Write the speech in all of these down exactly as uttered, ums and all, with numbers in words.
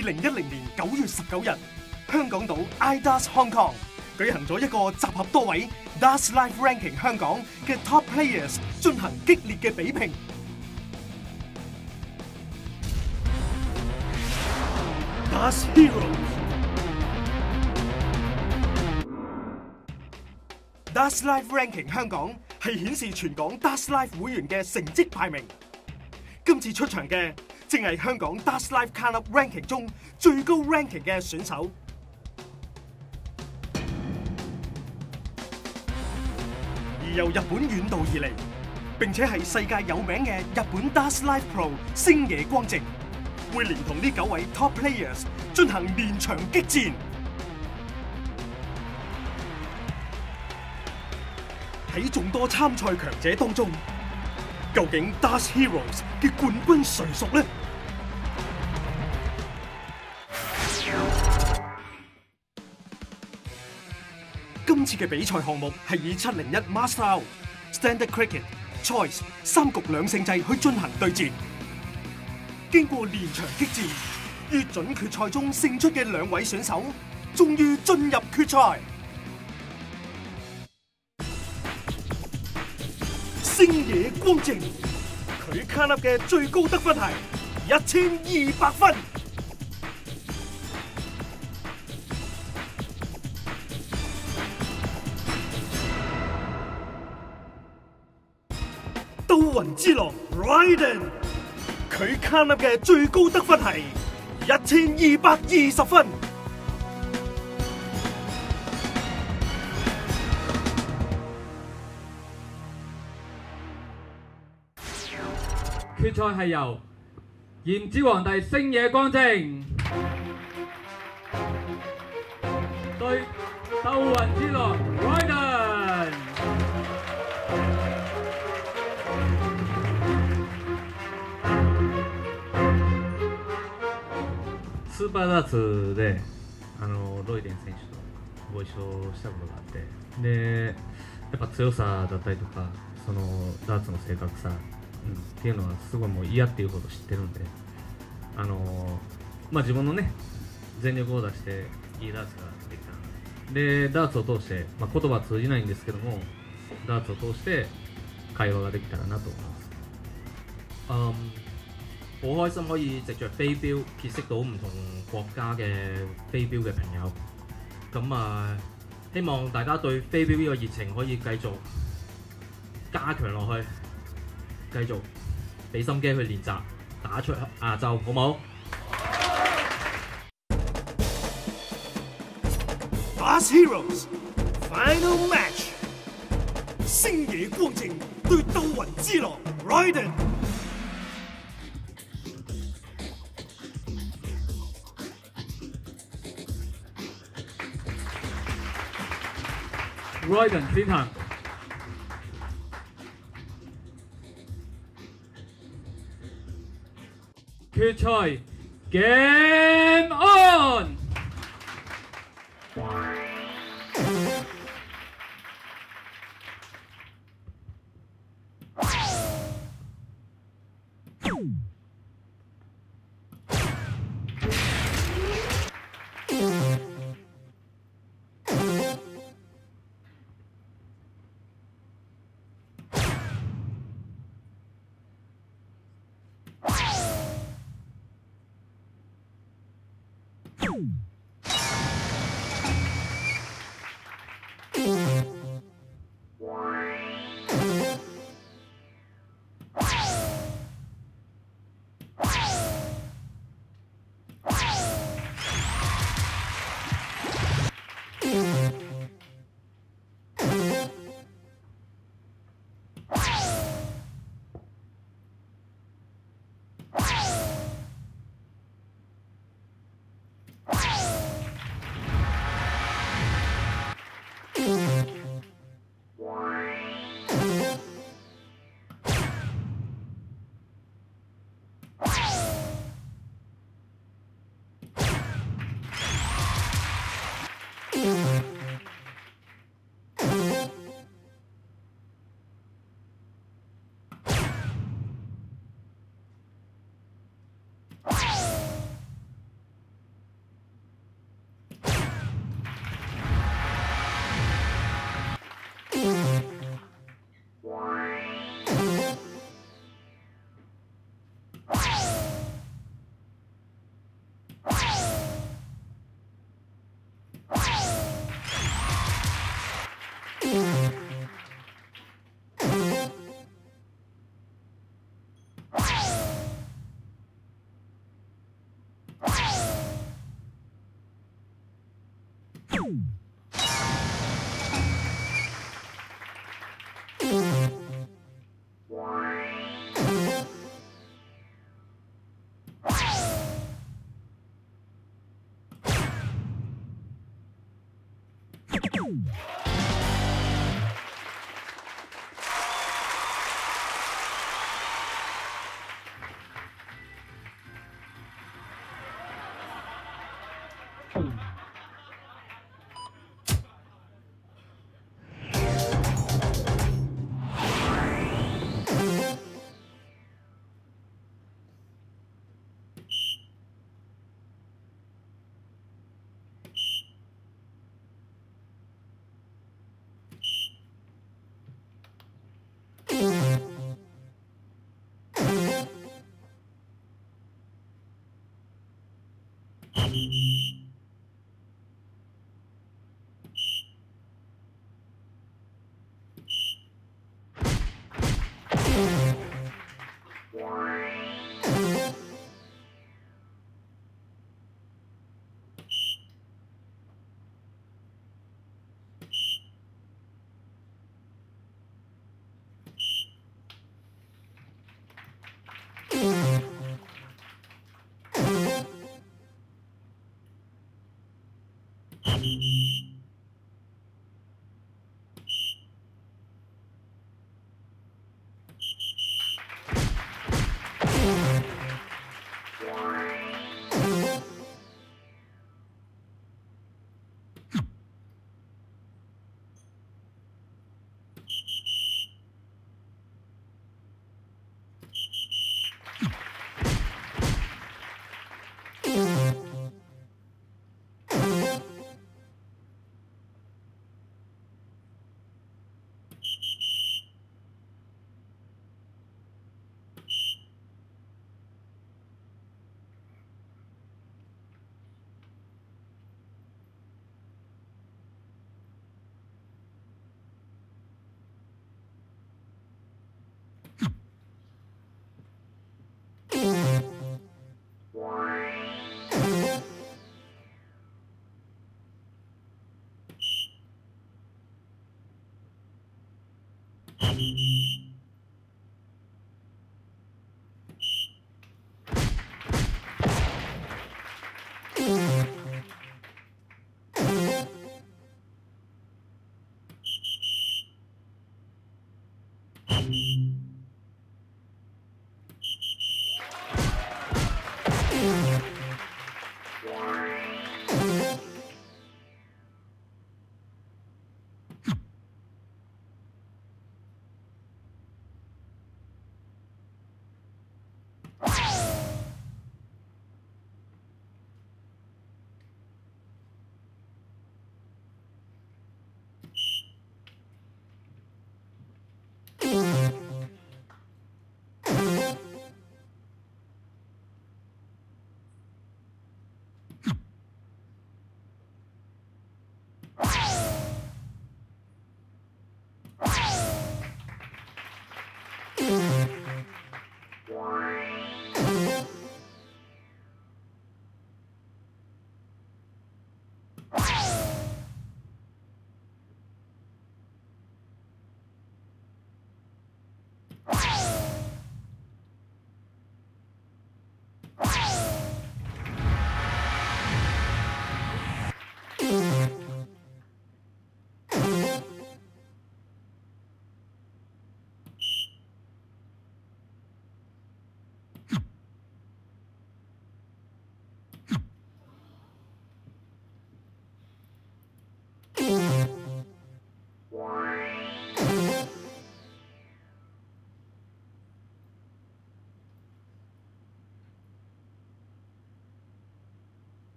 零一零年九月十九日，香港島 iDARTS Hong Kong 舉行咗一個集合多位 Darts Live Ranking 香港嘅 Top Players 進行激烈嘅比拼。Darts Heroes。Darts Live Ranking 香港係顯示全港 Darts Live 會員嘅成績排名。今次出場嘅正係香港 Darts Live Club Ranking 中最高 ranking 嘅選手。而由日本遠道而嚟，並且係世界有名嘅日本 Darts Live Pro 星野光正，會連同呢九位 Top Players 進行連場激戰。喺眾多參賽強者當中，究竟 Darts Heroes 嘅冠軍誰屬呢？今次嘅比賽項目係以七零一 Master、Standard Cricket、Choice 三局兩勝制去進行對戰。經過連場激戰，於準決賽中勝出嘅兩位選手，終於進入決賽。星野光正，佢卡粒嘅最高得分係一千二百分。刀魂之狼 Raiden， 佢卡粒嘅最高得分係一千二百二十分。 決賽係由炎之皇帝星野光正對鬥魂之狼 Raiden。 スーパーダーツであのロイデン選手とご一緒したことがあって、でやっぱ強さだったりとか、そのダーツの正確さ、うん、っていうのはすごいもう嫌っていうことを知ってるんで、あのまあ自分のね全力を出していいダーツができたで、ダーツを通して、まあ、言葉は通じないんですけども、ダーツを通して會話ができたらなと思います。 嗯，好開心可以藉着飛鏢結識到唔同國家嘅飛鏢嘅朋友。咁啊，希望大家對飛鏢呢個熱情可以繼續加強落去，繼續俾心機去練習，打出亞洲，好冇 ？Darts Heroes Final Match， 星野光正對鬥魂之狼 Raiden。Raiden 先行。決賽 Game On！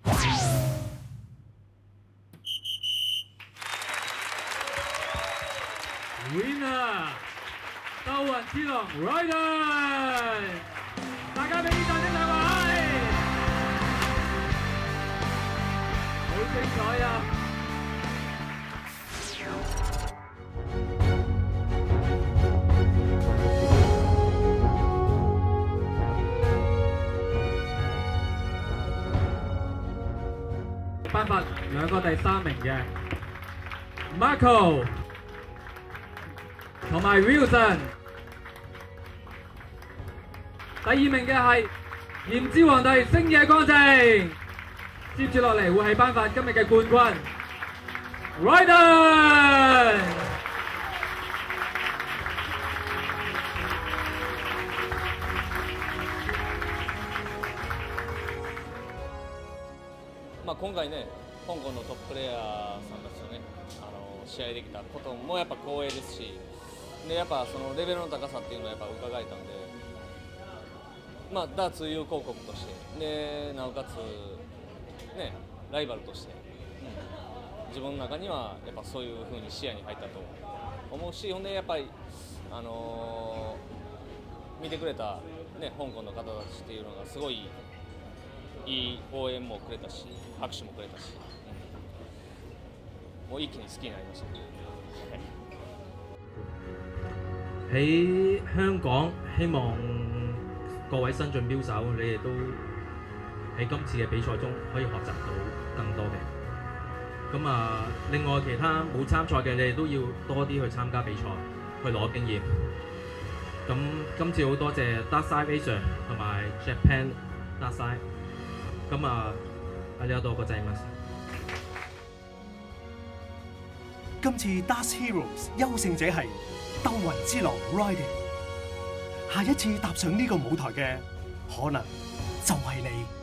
Winner 鬥雲之龍 Rider， 大家俾啲掌聲兩位，好精彩啊！頒發兩個第三名嘅 Marco 同埋 Wilson， 第二名嘅係炎之皇帝星野光正，接住落嚟會係頒發今日嘅冠軍 Rider。 まあ、今回ね、香港のトッププレーヤーさんたちとね、あの試合できたこともやっぱ光栄ですし、でやっぱそのレベルの高さっていうのはやっぱ伺えたんで、まあ、ダーツ友好国として、でなおかつ、ね、ライバルとして、うん、自分の中にはやっぱそういうふうに視野に入ったと思うし、ほんでやっぱり、あのー、見てくれた、ね、香港の方たちっていうのがすごいいい応援もくれたし、拍手もくれたし、嗯、もう一気に好きになりました。 喺香港，希望各位新進標手，你哋都喺今次嘅比賽中可以學習到更多嘅。咁啊，另外其他冇參賽嘅，你哋都要多啲去參加比賽，去攞經驗。咁今次好多謝 Darkside Asia 同埋 Japan Darkside。咁啊，ありがとうございます。 今次 Dark Heroes 優勝者係鬥雲之狼 Rider， 下一次踏上呢個舞台嘅可能就係你。